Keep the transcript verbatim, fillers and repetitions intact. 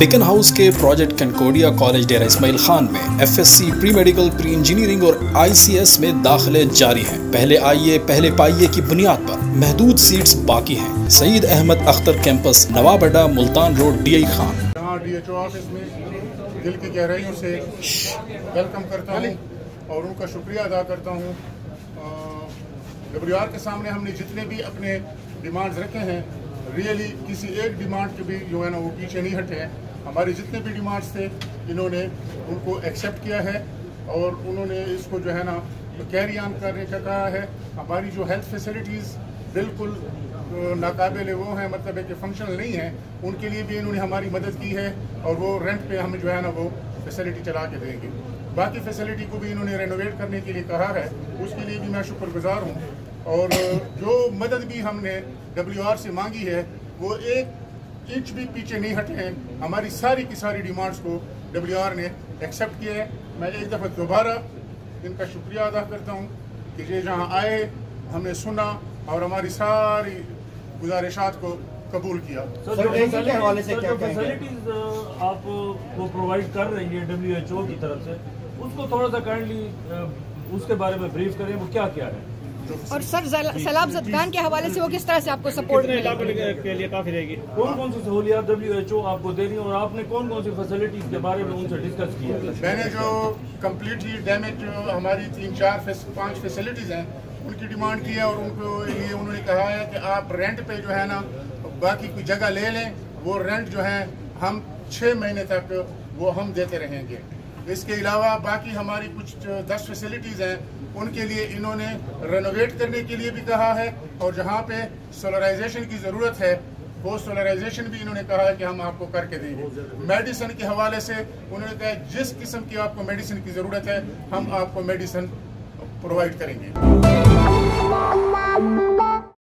बिकन house के project Concordia college Dera Ismail Khan में FSc pre medical pre engineering और आईसीएस में दाखिले जारी हैं। पहले आइए पहले पाइए की बुनियाद पर महदूद सीट्स बाकी हैं। Saeed Ahmed Akhtar campus, Nawab Adda, Multan road, DI Khan. यहाँ डीएचओ ऑफिस में दिल की गहराइयों से वेलकम करता हूँ और उनका शुक्रिया अदा करता हूँ। डब्ल्यू आर के सामने हमने जितने भी अपने डिमांड्स रखे हैं, रियली किसी एक डिमांड के भी जो है ना वो पीछे नहीं हटे हैं। हमारे जितने भी डिमांड्स थे इन्होंने उनको एक्सेप्ट किया है और उन्होंने इसको जो है ना कैरी ऑन करने का कहा है। हमारी जो हेल्थ फैसिलिटीज़ बिल्कुल नाकाबिल वो हैं, मतलब है कि फंक्शनल नहीं है, उनके लिए भी इन्होंने हमारी मदद की है और वो रेंट पे हमें जो है ना वो फैसिलिटी चला के देंगे। बाकी फैसिलिटी को भी इन्होंने रेनोवेट करने के लिए कहा है, उसके लिए भी मैं शुक्रगुजार हूँ। और जो मदद भी हमने डब्ल्यू आर से मांगी है वो एक इंच भी पीछे नहीं हटे हैं। हमारी सारी की सारी डिमांड्स को डब्ल्यू आर ने एक्सेप्ट किया है। मैं एक दफ़ा दोबारा इनका शुक्रिया अदा करता हूँ कि ये जहाँ आए, हमने सुना और हमारी सारी गुजारिशात को कबूल किया। सर, के हवाले से क्या फैसिलिटीज आप वो प्रोवाइड कर रही है डब्ल्यू एच ओ की तरफ से, उसको थोड़ा सा काइंडली उसके बारे में ब्रीफ करें, वो क्या क्या है। और सर सैलाब ज़दगान के हवाले से वो किस तरह से आपको सपोर्ट के लिए काफी रहेगी, कौन कौन सी सहूलियात डब्ल्यू एच ओ आपको दे रही है और आपने कौन कौन सी फैसिलिटीज के बारे में उनसे डिस्कस किया। मैंने जो कम्प्लीटली डैमेज हमारी तीन चार पाँच फैसिलिटीज हैं उनकी डिमांड की है और उनको लिए उन्होंने कहा है कि आप रेंट पे जो है ना बाकी कोई जगह ले लें, वो रेंट जो है हम छः महीने तक वो हम देते रहेंगे। इसके अलावा बाकी हमारी कुछ दस फैसिलिटीज़ हैं उनके लिए इन्होंने रेनोवेट करने के लिए भी कहा है और जहाँ पे सोलराइजेशन की ज़रूरत है वो सोलराइजेशन भी इन्होंने कहा है कि हम आपको करके देंगे। मेडिसिन के हवाले से उन्होंने कहा जिस किस्म की आपको मेडिसिन की ज़रूरत है हम आपको मेडिसिन प्रोवाइड करेंगे।